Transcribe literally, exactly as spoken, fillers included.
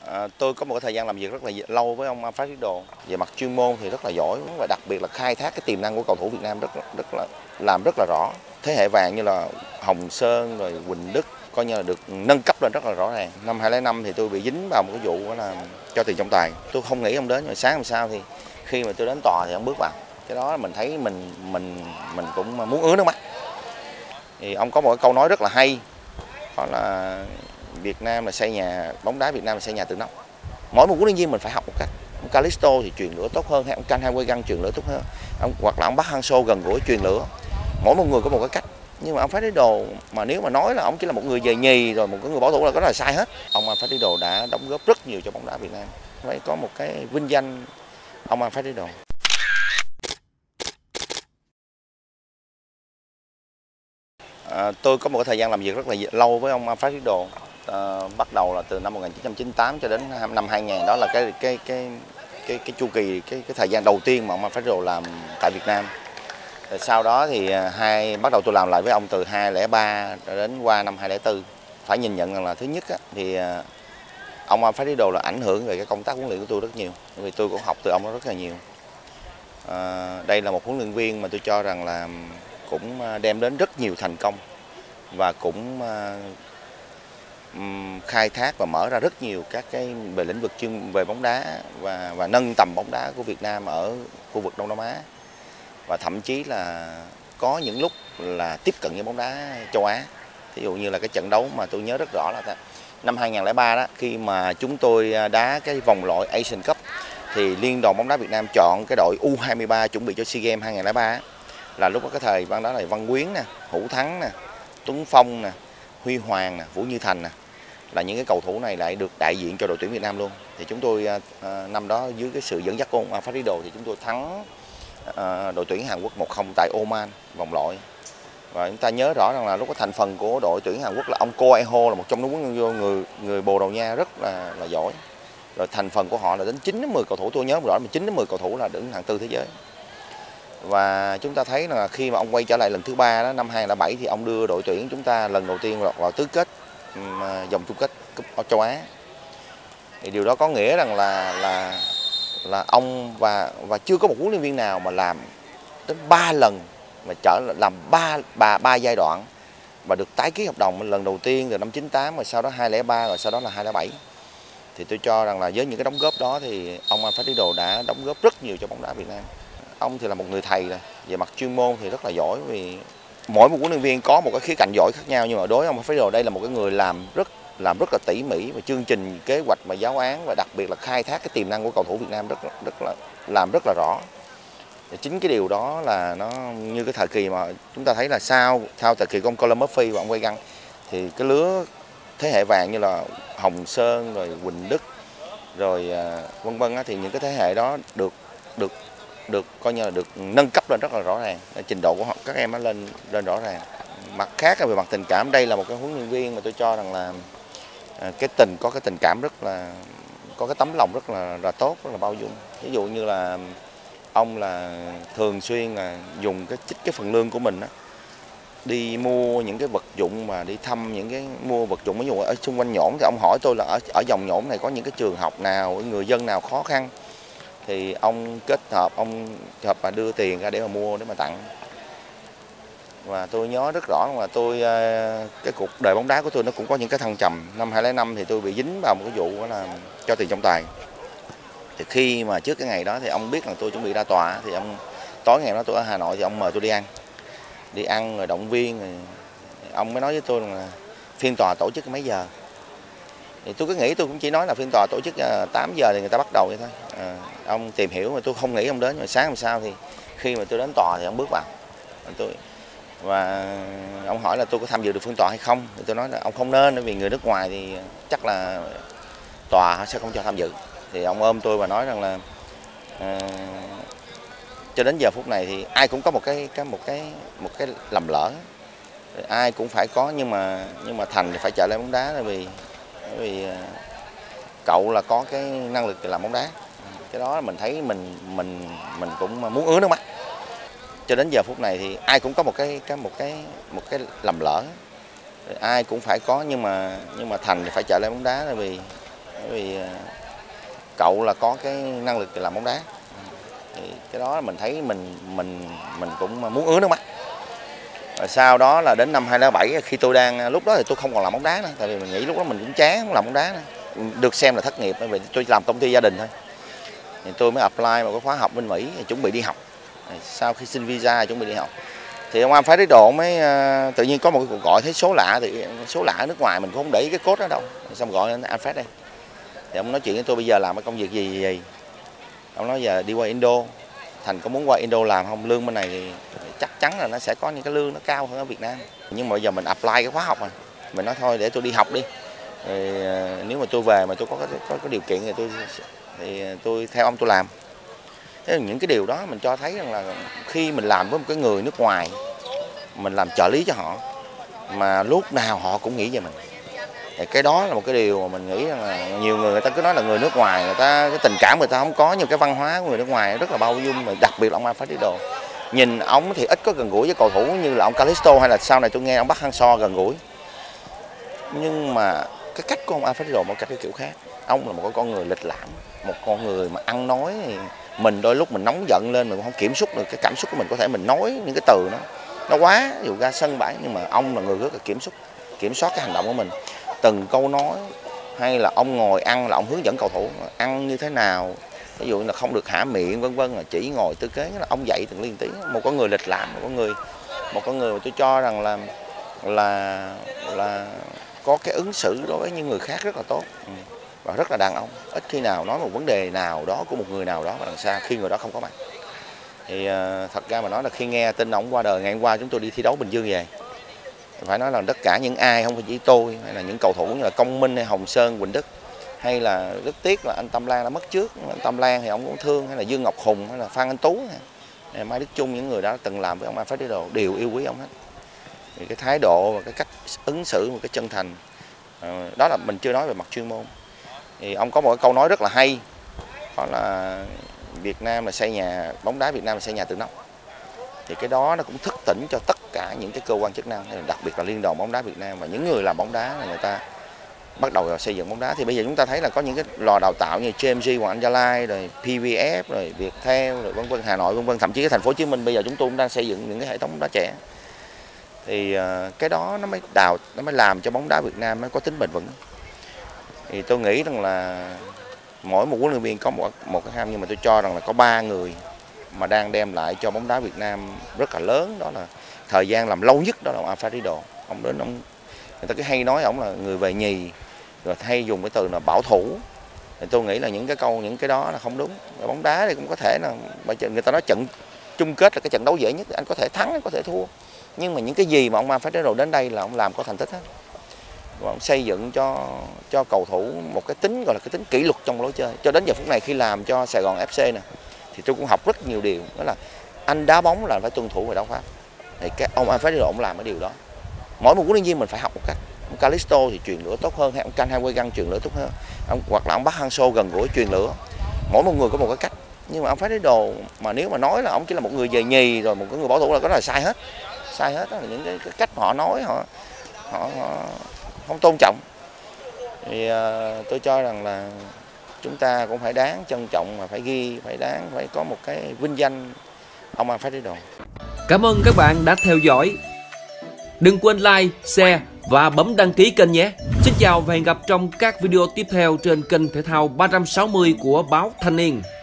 À, tôi có một cái thời gian làm việc rất là lâu với ông Alfredo. Về mặt chuyên môn thì rất là giỏi và đặc biệt là khai thác cái tiềm năng của cầu thủ Việt Nam rất rất là làm rất là rõ. Thế hệ vàng như là Hồng Sơn rồi Quỳnh Đức coi như là được nâng cấp lên rất là rõ ràng. Năm hai không không năm thì tôi bị dính vào một cái vụ đó là cho tiền trọng tài. Tôi không nghĩ ông đến, nhưng sáng hôm sau thì khi mà tôi đến tòa thì ông bước vào. Cái đó mình thấy mình mình mình cũng muốn ứa nước mắt. Thì ông có một cái câu nói rất là hay, đó là Việt Nam là xây nhà, bóng đá Việt Nam là xây nhà từ nóc. Mỗi một huấn luyện viên mình phải học một cách. Ông Calisto thì truyền lửa tốt hơn, hay ông Can Hai truyền lửa tốt hơn, ông hoặc là ông Park Hang-seo gần gũi truyền lửa. Mỗi một người có một cái cách. Nhưng mà ông Alfredo mà nếu mà nói là ông chỉ là một người về nhì rồi một cái người bảo thủ là cái đó là sai hết. Ông Alfredo đã đóng góp rất nhiều cho bóng đá Việt Nam. Phải có một cái vinh danh ông Alfredo. À, tôi có một cái thời gian làm việc rất là lâu với ông Alfredo. À, bắt đầu là từ năm một nghìn chín trăm chín mươi tám cho đến năm hai nghìn, đó là cái cái cái cái cái chu kỳ cái cái thời gian đầu tiên mà ông Alfredo làm tại Việt Nam. Rồi sau đó thì hai bắt đầu tôi làm lại với ông từ hai không không ba đến qua năm hai không không tư. Phải nhìn nhận rằng là thứ nhất á, thì ông Alfredo là ảnh hưởng về cái công tác huấn luyện của tôi rất nhiều, vì tôi cũng học từ ông đó rất là nhiều. À, đây là một huấn luyện viên mà tôi cho rằng là cũng đem đến rất nhiều thành công và cũng um, khai thác và mở ra rất nhiều các cái về lĩnh vực chuyên về bóng đá và và nâng tầm bóng đá của Việt Nam ở khu vực Đông Nam Á, và thậm chí là có những lúc là tiếp cận với bóng đá châu Á. Ví dụ như là cái trận đấu mà tôi nhớ rất rõ là năm hai không không ba đó, khi mà chúng tôi đá cái vòng loại Asian Cup thì Liên đoàn bóng đá Việt Nam chọn cái đội U hai mươi ba chuẩn bị cho SEA Games hai không không ba, là lúc đó cái thời ban đó là Văn Quyến nè, Hữu Thắng nè, Tuấn Phong nè, Huy Hoàng nè, Vũ Như Thành nè, là những cái cầu thủ này lại được đại diện cho đội tuyển Việt Nam luôn. Thì chúng tôi à, năm đó dưới cái sự dẫn dắt của ông Alfredo thì chúng tôi thắng à, đội tuyển Hàn Quốc một không tại Oman vòng loại. Và chúng ta nhớ rõ rằng là lúc có thành phần của đội tuyển Hàn Quốc là ông Ko Eho, là một trong những người người Bồ Đào Nha rất là là giỏi. Rồi thành phần của họ là đến chín đến mười cầu thủ, tôi nhớ rõ là chín đến mười cầu thủ là đứng hạng tư thế giới. Và chúng ta thấy là khi mà ông quay trở lại lần thứ ba đó, năm hai không không bảy, thì ông đưa đội tuyển chúng ta lần đầu tiên vào, vào tứ kết vòng chung kết cúp châu Á. Thì điều đó có nghĩa rằng là là là ông và và chưa có một huấn luyện viên nào mà làm đến ba lần mà trở làm ba ba ba giai đoạn và được tái ký hợp đồng, lần đầu tiên từ năm chín tám, rồi sau đó hai không không ba, rồi sau đó là hai không không bảy. Thì tôi cho rằng là với những cái đóng góp đó thì ông Alfredo đã đóng góp rất nhiều cho bóng đá Việt Nam. Ông thì là một người thầy rồi, về mặt chuyên môn thì rất là giỏi, vì mỗi một huấn luyện viên có một cái khía cạnh giỏi khác nhau, nhưng mà đối với ông Alfredo đây là một cái người làm rất làm rất là tỉ mỉ và chương trình kế hoạch và giáo án, và đặc biệt là khai thác cái tiềm năng của cầu thủ Việt Nam rất rất là làm rất là rõ. Và chính cái điều đó là nó như cái thời kỳ mà chúng ta thấy là sau sau thời kỳ của ông Colin Murphy và ông Quay Găng, thì cái lứa thế hệ vàng như là Hồng Sơn rồi Quỳnh Đức rồi uh, vân vân thì những cái thế hệ đó được được được coi như là được nâng cấp lên rất là rõ ràng, trình độ của họ các em nó lên lên rõ ràng. Mặt khác về mặt tình cảm, đây là một cái huấn luyện viên mà tôi cho rằng là uh, cái tình có cái tình cảm rất là có cái tấm lòng rất là là tốt, rất là bao dung. Ví dụ như là ông là thường xuyên là dùng cái trích cái phần lương của mình đó, đi mua những cái vật dụng mà đi thăm những cái mua vật dụng, ví dụ ở xung quanh Nhổn thì ông hỏi tôi là ở ở dòng Nhổn này có những cái trường học nào, người dân nào khó khăn, thì ông kết hợp ông hợp và đưa tiền ra để mà mua, để mà tặng. Và tôi nhớ rất rõ là tôi cái cuộc đời bóng đá của tôi nó cũng có những cái thăng trầm. Năm hai không không năm thì tôi bị dính vào một cái vụ đó là cho tiền trọng tài. Thì khi mà trước cái ngày đó thì ông biết là tôi chuẩn bị ra tòa, thì ông tối ngày đó tôi ở Hà Nội thì ông mời tôi đi ăn. Đi ăn rồi động viên, rồi ông mới nói với tôi là phiên tòa tổ chức mấy giờ. Thì tôi cứ nghĩ tôi cũng chỉ nói là phiên tòa tổ chức tám giờ thì người ta bắt đầu vậy thôi. À, ông tìm hiểu mà tôi không nghĩ ông đến, rồi sáng hôm sau thì khi mà tôi đến tòa thì ông bước vào. Tôi và ông hỏi là tôi có tham dự được phiên tòa hay không, thì tôi nói là ông không nên, vì người nước ngoài thì chắc là tòa sẽ không cho tham dự. Thì ông ôm tôi và nói rằng là à, cho đến giờ phút này thì ai cũng có một cái cái một cái một cái lầm lỡ, ai cũng phải có, nhưng mà nhưng mà Thành thì phải trở lại bóng đá, là vì bởi vì cậu là có cái năng lực để làm bóng đá. Cái đó mình thấy mình mình mình cũng muốn ứa nước mắt. Cho đến giờ phút này thì ai cũng có một cái cái một cái một cái lầm lỡ, ai cũng phải có, nhưng mà nhưng mà Thành thì phải trở lại bóng đá, là vì bởi vì cậu là có cái năng lực làm bóng đá. Thì cái đó mình thấy mình mình mình cũng muốn ứa nước mắt. Rồi sau đó là đến năm hai không không bảy, khi tôi đang lúc đó thì tôi không còn làm bóng đá nữa, tại vì mình nghĩ lúc đó mình cũng chán không làm bóng đá nữa. Được xem là thất nghiệp, bởi vì tôi làm công ty gia đình thôi. Thì tôi mới apply một cái khóa học bên Mỹ, chuẩn bị đi học. Sau khi xin visa chuẩn bị đi học thì ông Alfredo mới uh, tự nhiên có một cái cuộc gọi, thấy số lạ, thì số lạ ở nước ngoài mình cũng không để ý cái code đó đâu, xong gọi anh Alfred đây. Thì ông nói chuyện với tôi, bây giờ làm cái công việc gì gì, gì. Ông nói giờ đi qua Indo, Thành có muốn qua Indo làm không? Lương bên này thì chắc chắn là nó sẽ có những cái lương nó cao hơn ở Việt Nam. Nhưng mà bây giờ mình apply cái khóa học mà, mình nói thôi để tôi đi học đi. Thì, uh, nếu mà tôi về mà tôi có có, có điều kiện thì tôi thì tôi theo ông tôi làm. Thế những cái điều đó mình cho thấy rằng là khi mình làm với một cái người nước ngoài, mình làm trợ lý cho họ, mà lúc nào họ cũng nghĩ về mình. Thì cái đó là một cái điều mà mình nghĩ rằng là nhiều người người ta cứ nói là người nước ngoài, người ta cái tình cảm người ta không có, nhưng cái văn hóa của người nước ngoài rất là bao dung, mà đặc biệt là ông Alfredo. Nhìn ông thì ít có gần gũi với cầu thủ như là ông Calisto, hay là sau này tôi nghe ông Park Hang-seo gần gũi. Nhưng mà cái cách của ông Alfredo một cách cái kiểu khác. Ông là một con người lịch lãm, một con người mà ăn nói thì mình đôi lúc mình nóng giận lên mình cũng không kiểm soát được cái cảm xúc của mình, có thể mình nói những cái từ nó nó quá, ví dụ ra sân bãi, nhưng mà ông là người rất là kiểm soát kiểm soát cái hành động của mình, từng câu nói. Hay là ông ngồi ăn là ông hướng dẫn cầu thủ ăn như thế nào, ví dụ là không được hả miệng vân vân, là chỉ ngồi tư kế, là ông dạy từng liên tí. Một con người lịch lãm, một con người một con người mà tôi cho rằng là là là có cái ứng xử đối với những người khác rất là tốt. Ừ. Và rất là đàn ông, ít khi nào nói một vấn đề nào đó của một người nào đó mà đằng xa khi người đó không có mặt. Thì uh, thật ra mà nói là khi nghe tin ông qua đời ngày hôm qua, chúng tôi đi thi đấu Bình Dương về, phải nói là tất cả những ai, không phải chỉ tôi, hay là những cầu thủ như là Công Minh hay Hồng Sơn, Quỳnh Đức, hay là rất tiếc là anh Tâm Lan đã mất trước. Anh Tâm Lan thì ông cũng thương, hay là Dương Ngọc Hùng, hay là Phan Anh Tú, hay Mai Đức Chung, những người đó từng làm với ông Alfredo đều yêu quý ông hết. Thì cái thái độ và cái cách ứng xử, một cái chân thành, uh, đó là mình chưa nói về mặt chuyên môn. Thì ông có một cái câu nói rất là hay, đó là Việt Nam là xây nhà, bóng đá Việt Nam là xây nhà từ nóc. Thì cái đó nó cũng thức tỉnh cho tất cả những cái cơ quan chức năng, đặc biệt là Liên đoàn bóng đá Việt Nam và những người làm bóng đá, là người ta bắt đầu xây dựng bóng đá. Thì bây giờ chúng ta thấy là có những cái lò đào tạo như giê em giê, Hoàng Anh Gia Lai, rồi pê vê ép, rồi Viettel, rồi vân vân, Hà Nội vân vân, thậm chí cái thành phố Hồ Chí Minh bây giờ chúng tôi cũng đang xây dựng những cái hệ thống bóng đá trẻ. Thì uh, cái đó nó mới đào, nó mới làm cho bóng đá Việt Nam mới có tính bền vững. Thì tôi nghĩ rằng là mỗi một huấn luyện viên có một một cái ham, nhưng mà tôi cho rằng là có ba người mà đang đem lại cho bóng đá Việt Nam rất là lớn, đó là thời gian làm lâu nhất, đó là ông Alfredo. Ông đến ông, người ta cứ hay nói ông là người về nhì, rồi hay dùng cái từ là bảo thủ. Thì tôi nghĩ là những cái câu những cái đó là không đúng. Và bóng đá thì cũng có thể là người ta nói trận chung kết là cái trận đấu dễ nhất, anh có thể thắng, anh có thể thua, nhưng mà những cái gì mà ông Alfredo đến đây là ông làm có thành tích hết. Và ông xây dựng cho cho cầu thủ một cái tính, gọi là cái tính kỷ luật trong lối chơi. Cho đến giờ phút này khi làm cho Sài Gòn ép xê nè, thì tôi cũng học rất nhiều điều, đó là anh đá bóng là phải tuân thủ về đấu pháp. Thì cái ông Alfredo ông làm cái điều đó. Mỗi một huấn luyện viên mình phải học một cách. Ông Calisto thì truyền lửa tốt hơn, hay ông Canh hay Quay Găng truyền lửa tốt hơn, ông, hoặc là ông Park Hang-seo gần gũi truyền lửa. Mỗi một người có một cái cách. Nhưng mà ông Alfredo mà nếu mà nói là ông chỉ là một người về nhì rồi một cái người bảo thủ là cái đó là sai hết, sai hết. Đó là những cái, cái cách họ nói, họ, họ, họ không tôn trọng. Thì uh, tôi cho rằng là chúng ta cũng phải đáng trân trọng, mà phải ghi, phải đáng, phải có một cái vinh danh ông Alfredo. Cảm ơn các bạn đã theo dõi. Đừng quên like, share và bấm đăng ký kênh nhé. Xin chào và hẹn gặp trong các video tiếp theo trên kênh Thể thao ba trăm sáu mươi của báo Thanh Niên.